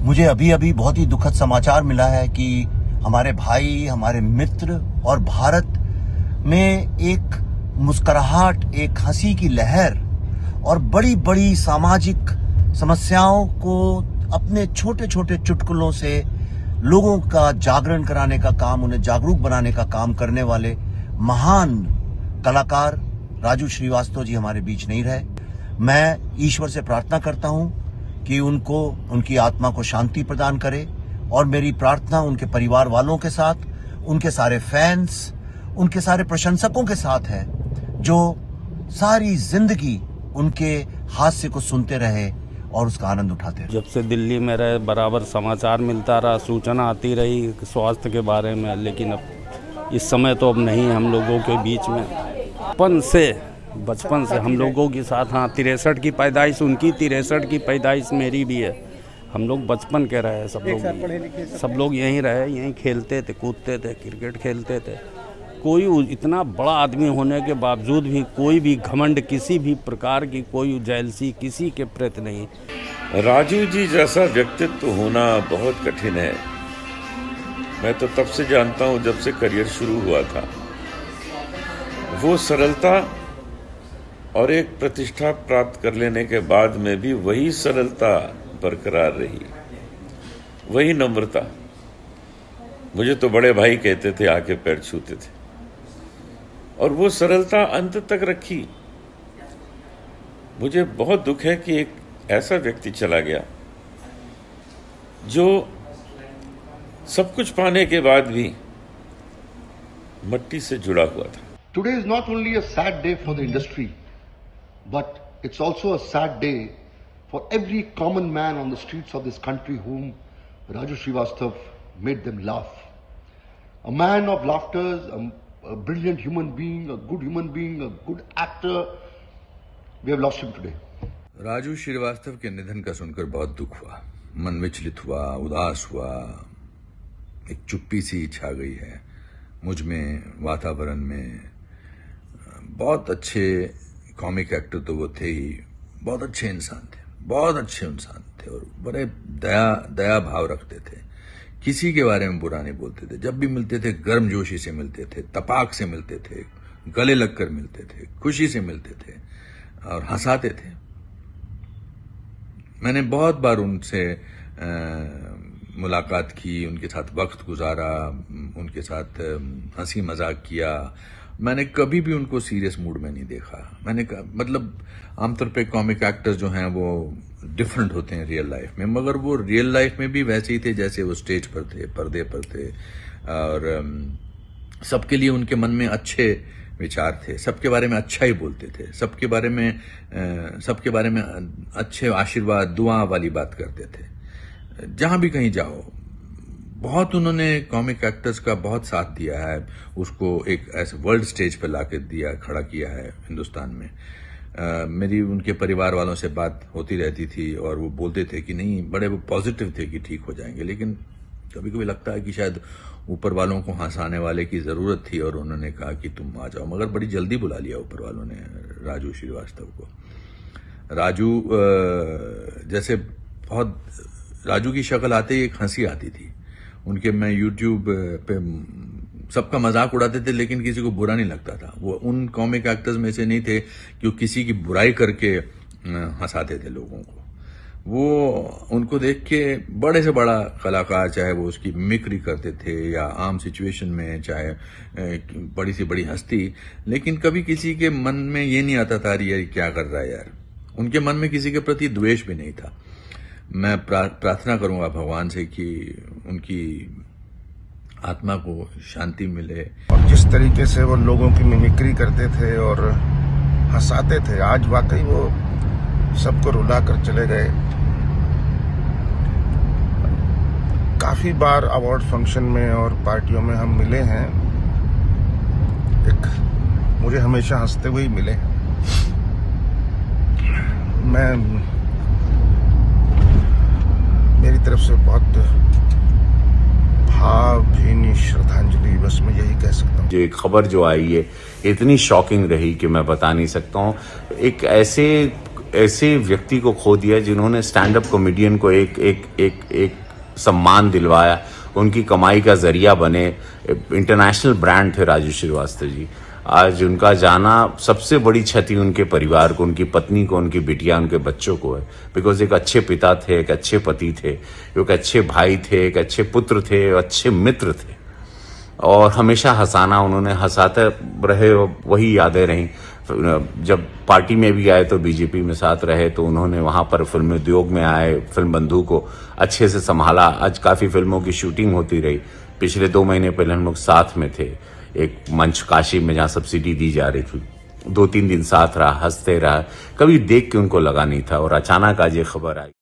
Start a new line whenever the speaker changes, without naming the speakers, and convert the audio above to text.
मुझे अभी अभी बहुत ही दुखद समाचार मिला है कि हमारे भाई, हमारे मित्र और भारत में एक मुस्कुराहट, एक हंसी की लहर और बड़ी बड़ी सामाजिक समस्याओं को अपने छोटे छोटे चुटकुलों से लोगों का जागरण कराने का काम, उन्हें जागरूक बनाने का काम करने वाले महान कलाकार राजू श्रीवास्तव जी हमारे बीच नहीं रहे। मैं ईश्वर से प्रार्थना करता हूं कि उनको, उनकी आत्मा को शांति प्रदान करे और मेरी प्रार्थना उनके परिवार वालों के साथ, उनके सारे फैंस, उनके सारे प्रशंसकों के साथ है जो सारी जिंदगी उनके हास्य को सुनते रहे और उसका आनंद उठाते रहे।
जब से दिल्ली में रहे बराबर समाचार मिलता रहा, सूचना आती रही स्वास्थ्य के बारे में, लेकिन अब इस समय तो अब नहीं हम लोगों के बीच में। बचपन से हम लोगों के साथ, हाँ 63 की पैदाइश उनकी, 63 की पैदाइश मेरी भी है। हम लोग बचपन के रहे, सब लोग यहीं रहे, यहीं खेलते थे, कूदते थे, क्रिकेट खेलते थे। कोई इतना बड़ा आदमी होने के बावजूद भी कोई भी घमंड, किसी भी प्रकार की कोई जेलसी किसी के प्रति नहीं।
राजू जी जैसा व्यक्तित्व होना बहुत कठिन है। मैं तो तब से जानता हूं जब से करियर शुरू हुआ था। वो सरलता और एक प्रतिष्ठा प्राप्त कर लेने के बाद में भी वही सरलता बरकरार रही, वही नम्रता। मुझे तो बड़े भाई कहते थे, आके पैर छूते थे, और वो सरलता अंत तक रखी। मुझे बहुत दुख है कि एक ऐसा व्यक्ति चला गया जो सब कुछ पाने के बाद भी मट्टी से जुड़ा हुआ था।
Today is not only a sad day for the industry, but it's also a sad day for every common man on the streets of this country whom Raju Srivastav made them laugh. A man of laughter, a brilliant human being, a good human being, a good actor. We have lost him today.
Raju Srivastava के निधन का सुनकर बहुत दुख हुआ, मन विचलित हुआ, उदास हुआ, एक चुप्पी सी छा गई है मुझ में, वातावरण में। बहुत अच्छे कॉमिक एक्टर तो वो थे ही, बहुत अच्छे इंसान थे, बहुत अच्छे इंसान थे और बड़े दया भाव रखते थे। किसी के बारे में बुरा नहीं बोलते थे। जब भी मिलते थे गर्मजोशी से मिलते थे, तपाक से मिलते थे, गले लगकर मिलते थे, खुशी से मिलते थे और हंसाते थे। मैंने बहुत बार उनसे मुलाकात की, उनके साथ वक्त गुजारा, उनके साथ हंसी मजाक किया। मैंने कभी भी उनको सीरियस मूड में नहीं देखा। मतलब आमतौर पे कॉमिक एक्टर्स जो हैं वो डिफरेंट होते हैं रियल लाइफ में, मगर वो रियल लाइफ में भी वैसे ही थे जैसे वो स्टेज पर थे, पर्दे पर थे। और सबके लिए उनके मन में अच्छे विचार थे, सबके बारे में अच्छा ही बोलते थे, सबके बारे में अच्छे आशीर्वाद, दुआ वाली बात करते थे। जहां भी कहीं जाओ, बहुत उन्होंने कॉमिक एक्टर्स का बहुत साथ दिया है, उसको एक ऐसे वर्ल्ड स्टेज पर लाके दिया, खड़ा किया है हिंदुस्तान में। मेरी उनके परिवार वालों से बात होती रहती थी और वो बोलते थे कि नहीं, बड़े वो पॉजिटिव थे कि ठीक हो जाएंगे, लेकिन कभी कभी लगता है कि शायद ऊपर वालों को हंसाने वाले की जरूरत थी और उन्होंने कहा कि तुम आ जाओ, मगर बड़ी जल्दी बुला लिया ऊपर वालों ने राजू श्रीवास्तव को। राजू जैसे बहुत, राजू की शक्ल आते ही एक हंसी आती थी उनके। मैं यूट्यूब पे सबका मजाक उड़ाते थे लेकिन किसी को बुरा नहीं लगता था। वो उन कॉमिक एक्टर्स में से नहीं थे कि वो किसी की बुराई करके हंसाते थे लोगों को। वो उनको देख के बड़े से बड़ा कलाकार, चाहे वो उसकी मिमिक्री करते थे या आम सिचुएशन में, चाहे बड़ी से बड़ी हस्ती, लेकिन कभी किसी के मन में ये नहीं आता था यार क्या कर रहा है यार। उनके मन में किसी के प्रति द्वेष भी नहीं था। मैं प्रार्थना करूंगा भगवान से कि उनकी आत्मा को शांति मिले।
और जिस तरीके से वो लोगों की मिमिक्री करते थे और हंसाते थे, आज वाकई वो सबको रुला कर चले गए। काफी बार अवार्ड फंक्शन में और पार्टियों में हम मिले हैं, मुझे हमेशा हंसते हुए ही मिले। मेरी तरफ से बहुत भावभीनी श्रद्धांजलि, बस मैं यही कह सकता हूँ।
ये खबर जो आई है इतनी शॉकिंग रही कि मैं बता नहीं सकता हूँ। एक ऐसे ऐसे व्यक्ति को खो दिया जिन्होंने स्टैंड अप कॉमेडियन को एक सम्मान दिलवाया, उनकी कमाई का जरिया बने, इंटरनेशनल ब्रांड थे राजू श्रीवास्तव जी। आज उनका जाना सबसे बड़ी क्षति उनके परिवार को, उनकी पत्नी को, उनकी बिटिया, उनके बच्चों को है। बिकॉज एक अच्छे पिता थे, एक अच्छे पति थे, एक अच्छे भाई थे, एक अच्छे पुत्र थे, अच्छे मित्र थे और हमेशा हंसाना, उन्होंने हंसाते रहे, वही यादें रहीं। जब पार्टी में भी आए तो बीजेपी में साथ रहे, तो उन्होंने वहां पर फिल्म उद्योग में आए, फिल्म बंधु को अच्छे से संभाला। आज काफ़ी फिल्मों की शूटिंग होती रही। पिछले 2 महीने पहले हम लोग साथ में थे एक मंच काशी में, जहां सब्सिडी दी जा रही थी। 2-3 दिन साथ रहा, हंसते रहा, कभी देख के उनको लगा नहीं था और अचानक आज ये खबर आई।